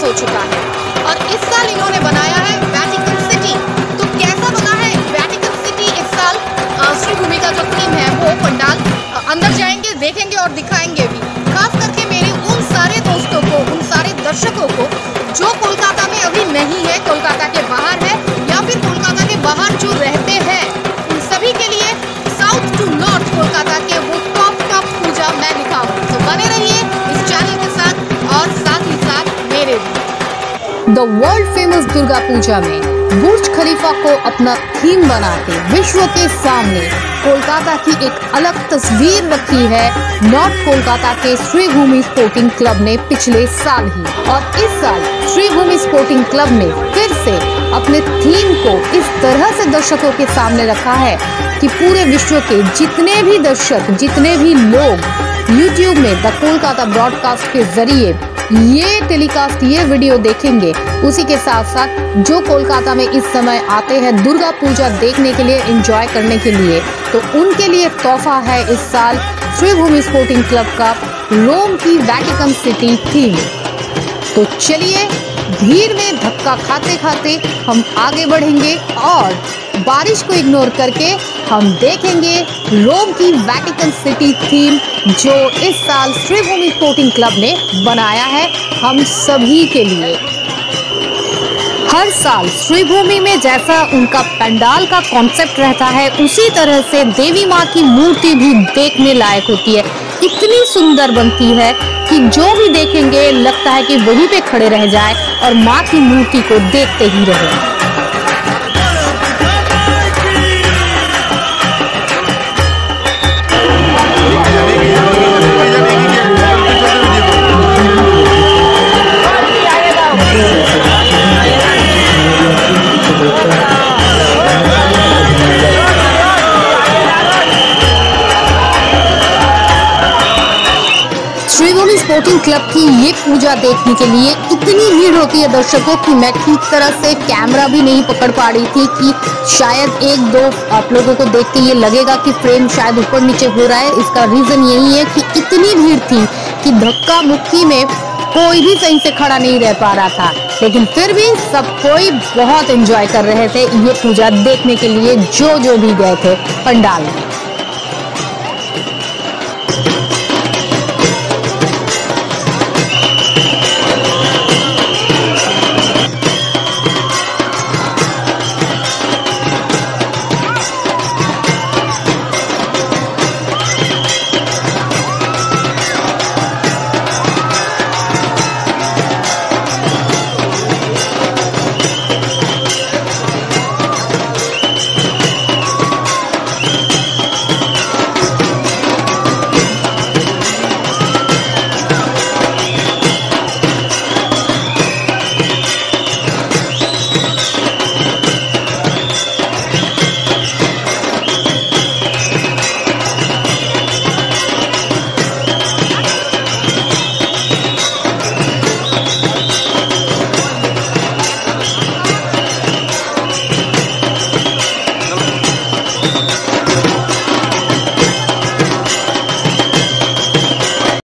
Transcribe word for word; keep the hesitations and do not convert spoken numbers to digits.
हो चुका है और इस साल इन्होंने बनाया है वेटिकन सिटी। तो कैसा बना है वेटिकन सिटी इस साल? श्री भूमि का जो थीम है वो पंडाल अंदर जाएंगे, देखेंगे और दिखाएंगे भी, खास करके मेरे उन सारे दोस्तों को, उन सारे दर्शकों को जो कोलकाता में अभी नहीं है, कोलकाता के बाहर है या फिर कोलकाता के बाहर जो रहते हैं, उन सभी के लिए साउथ टू नॉर्थ कोलकाता के वो टॉप टॉप पूजा मैं दिखाऊं। तो बने रहिए इस चैनल के साथ और साथ ही साथ मेरे भी। The world famous Durga Puja में बुर्ज खलीफा को अपना थीम बनाते विश्व के सामने कोलकाता की एक अलग तस्वीर रखी है नॉर्थ कोलकाता के श्री भूमि स्पोर्टिंग क्लब ने पिछले साल ही। और इस साल श्री भूमि स्पोर्टिंग क्लब ने फिर से अपने थीम को इस तरह से दर्शकों के सामने रखा है कि पूरे विश्व के जितने भी दर्शक, जितने भी लोग यूट्यूब में द कोलकाता ब्रॉडकास्ट के जरिए ये टेलीकास्ट, ये वीडियो देखेंगे, उसी के साथ साथ जो कोलकाता में इस समय आते हैं दुर्गा पूजा देखने के लिए, एंजॉय करने के लिए, तो उनके लिए तोहफा है इस साल श्री भूमि स्पोर्टिंग क्लब का रोम की वेटिकन सिटी थीम। तो चलिए भीड़ में धक्का खाते खाते हम आगे बढ़ेंगे और बारिश को इग्नोर करके हम देखेंगे रोम की वेटिकन सिटी थीम जो इस साल श्री भूमि स्पोर्टिंग क्लब ने बनाया है हम सभी के लिए। हर साल श्री भूमि में जैसा उनका पंडाल का कॉन्सेप्ट रहता है, उसी तरह से देवी माँ की मूर्ति भी देखने लायक होती है। इतनी सुंदर बनती है कि जो भी देखेंगे लगता है कि वहीं पे खड़े रह जाए और माँ की मूर्ति को देखते ही रहे। श्री भूमि स्पोर्टिंग क्लब की ये पूजा देखने के लिए इतनी भीड़ होती है दर्शकों की मैं ठीक तरह से कैमरा भी नहीं पकड़ पा रही थी कि शायद एक दो आप लोगों को देख के ये लगेगा कि फ्रेम शायद ऊपर नीचे हो रहा है। इसका रीजन यही है कि इतनी भीड़ थी कि धक्का मुक्की में कोई भी सही से खड़ा नहीं रह पा रहा था, लेकिन फिर भी सब कोई बहुत एंजॉय कर रहे थे ये पूजा देखने के लिए, जो जो भी गए थे पंडाल में।